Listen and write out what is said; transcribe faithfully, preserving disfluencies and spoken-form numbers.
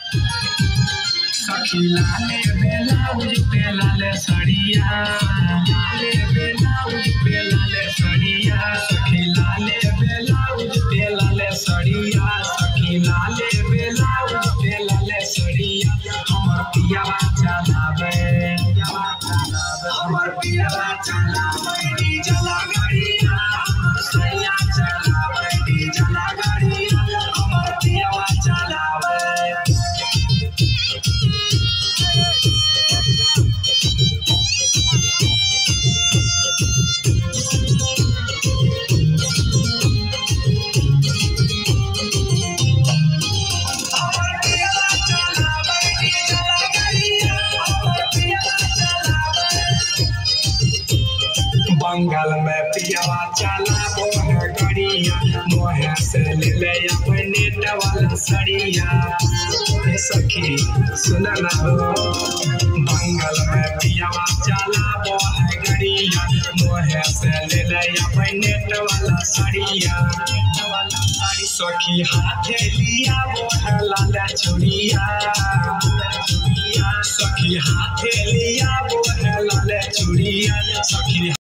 सखी लाले ब्लाउज पे लाले सड़िया, लाले ब्लाउज पे लाले सड़िया, सखी लाले ब्लाउज पे लाले सड़िया, सखी लाले ब्लाउज पे लाले सड़िया। हमर पियावा चलावे, हमर पियावा चलावे डीजल गाड़िया, सैया चलावे डीजल गाड़िया, हमर पियावा चलावे। बंगाल में पियावा चलाबो है गाड़िया, मोहे से ले ले अपने नेट वाला सड़िया। सखी सुन ना हो, बंगाल में पियावा चलाबो है गाड़िया, मोहे से ले ले अपने नेट वाला सड़िया। सखी हाथे लिया वो है लाला चुड़िया, सखी हाथे लिया वो है लाला चुड़िया, सखी